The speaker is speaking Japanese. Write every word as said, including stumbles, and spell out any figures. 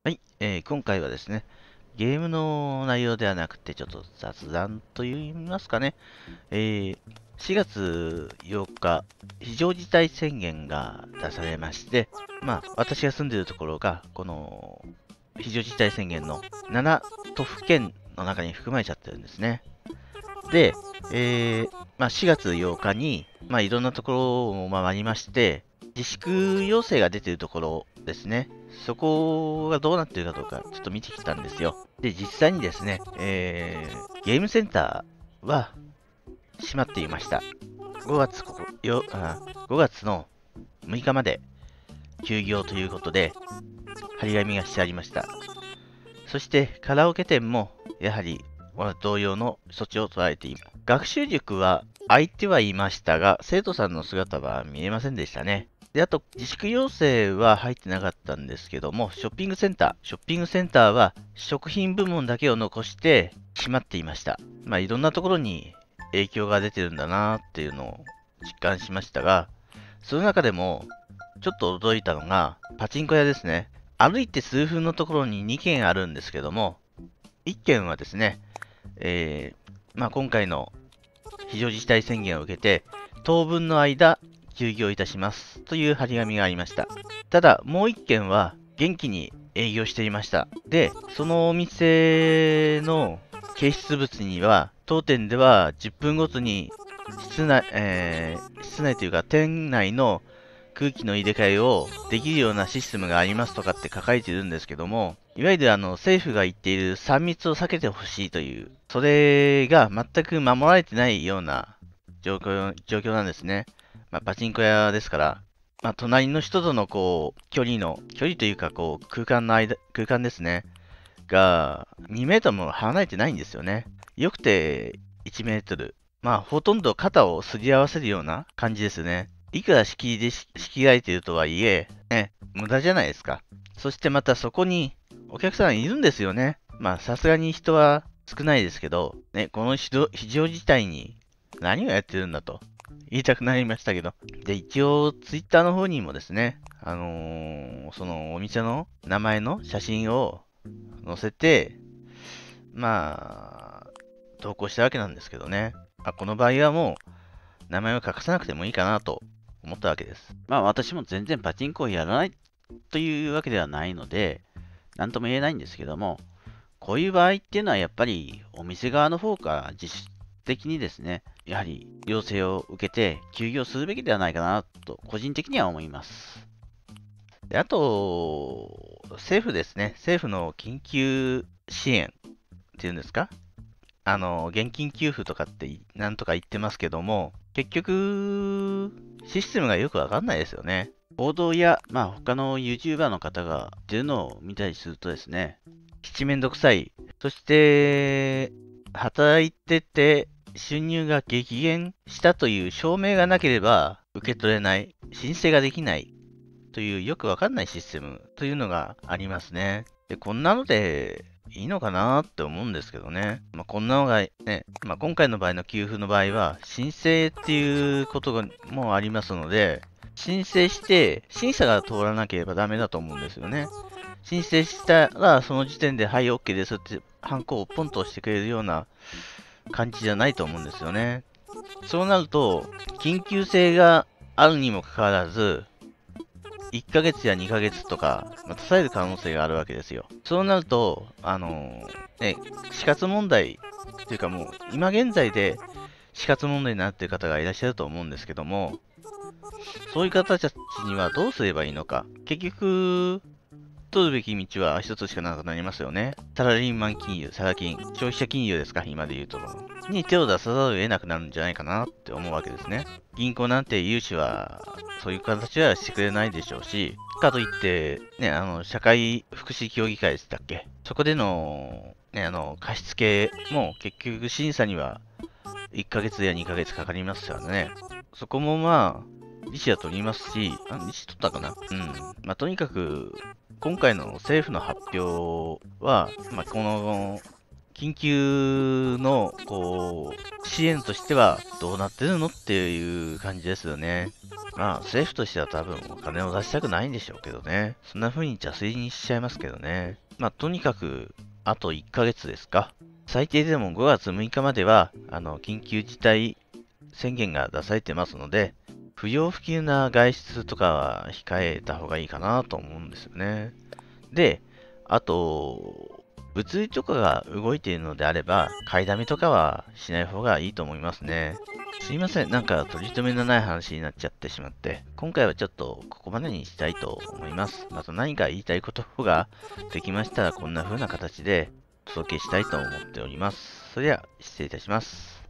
はい、えー今回はですね、ゲームの内容ではなくて、ちょっと雑談と言いますかね、えーしがつようか、非常事態宣言が出されまして、まあ、私が住んでいるところが、この非常事態宣言のなな都府県の中に含まれちゃってるんですね。で、えーまあ、しがつようかに、まあ、いろんなところを回りまして、自粛要請が出ているところですね。そこがどうなっているかどうか、ちょっと見てきたんですよ。で、実際にですね、えー、ゲームセンターは閉まっていました。ごがつここよあごがつのむいかまで休業ということで、張り紙がしてありました。そしてカラオケ店もやはり同様の措置を取られています。学習塾は空いてはいましたが、生徒さんの姿は見えませんでしたね。で、あと、自粛要請は入ってなかったんですけども、ショッピングセンター、ショッピングセンターは食品部門だけを残して閉まっていました。まあ、いろんなところに影響が出てるんだなっていうのを実感しましたが、その中でも、ちょっと驚いたのが、パチンコ屋ですね。歩いて数分のところににけんあるんですけども、いっけんはですね、えーまあ、今回の非常事態宣言を受けて、当分の間、休業いたしますという張り紙がありました。ただ、もういっけんは元気に営業していました。で、そのお店の掲出物には、当店ではじゅっぷんごとに室内、えー室内というか店内の空気の入れ替えをできるようなシステムがありますとかって書かれているんですけども、いわゆるあの政府が言っているさん密を避けてほしいという、それが全く守られてないような状況状況なんですね。まあ、パチンコ屋ですから、まあ、隣の人とのこう距離の、距離というかこう空間の間、空間ですね、がにメートルも離れてないんですよね。よくていちメートル。まあ、ほとんど肩をすり合わせるような感じですね。いくら敷居で仕切られているとはいえ、ね、無駄じゃないですか。そしてまたそこにお客さんいるんですよね。まあ、さすがに人は少ないですけど、ね、この非常事態に何をやってるんだと言いたくなりましたけど。で、一応、ツイッターの方にもですね、あのーそのお店の名前の写真を載せて、まあ、投稿したわけなんですけどね。あ、この場合はもう、名前を書かさなくてもいいかなと思ったわけです。まあ、私も全然パチンコをやらないというわけではないので、なんとも言えないんですけども、こういう場合っていうのはやっぱりお店側の方から自主的にですね、やはり要請を受けて休業するべきではないかなと、個人的には思います。で、あと、政府ですね。政府の緊急支援っていうんですか、あの、現金給付とかってなんとか言ってますけども、結局、システムがよくわかんないですよね。報道や、まあ他の YouTuber の方がっていうのを見たりするとですね、七面倒くさい。そして、働いてて収入が激減したという証明がなければ受け取れない、申請ができないというよくわかんないシステムというのがありますね。で、こんなのでいいのかなって思うんですけどね。まあ、こんなのがね、まあ、今回の場合の給付の場合は申請っていうことがもありますので、申請して審査が通らなければダメだと思うんですよね。申請したらその時点ではい OK ですってハンコをポンと押してくれるような感じじゃないと思うんですよね。そうなると緊急性があるにもかかわらずいっかげつやにかげつとか待たされる可能性があるわけですよ。そうなると、あのーね、死活問題というかもう今現在で死活問題になっている方がいらっしゃると思うんですけども、そういう方たちにはどうすればいいのか。結局、取るべき道は一つしかなくなりますよね。サラリーマン金融、サラ金、消費者金融ですか、今で言うと。に手を出さざるを得なくなるんじゃないかなって思うわけですね。銀行なんて融資は、そういう形はしてくれないでしょうし、かといって、ね、あの、社会福祉協議会でしたっけ、そこでの、ね、あの、貸付も結局審査にはいっかげつやにかげつかかりますからね。そこもまあ、利子は取りますし、あ、利子取ったかな、うん。まあ、とにかく、今回の政府の発表は、まあ、この、緊急の、こう、支援としてはどうなってるのっていう感じですよね。 まあ、政府としては多分お金を出したくないんでしょうけどね。そんな風に邪推にしちゃいますけどね。まあ、とにかく、あといっかげつですか。最低でもごがつむいかまでは、あの、緊急事態宣言が出されてますので、不要不急な外出とかは控えた方がいいかなと思うんですよね。で、あと、物流とかが動いているのであれば、買いだめとかはしない方がいいと思いますね。すいません、なんか取り留めのない話になっちゃってしまって、今回はちょっとここまでにしたいと思います。また何か言いたいことができましたら、こんな風な形でお届けしたいと思っております。それでは、失礼いたします。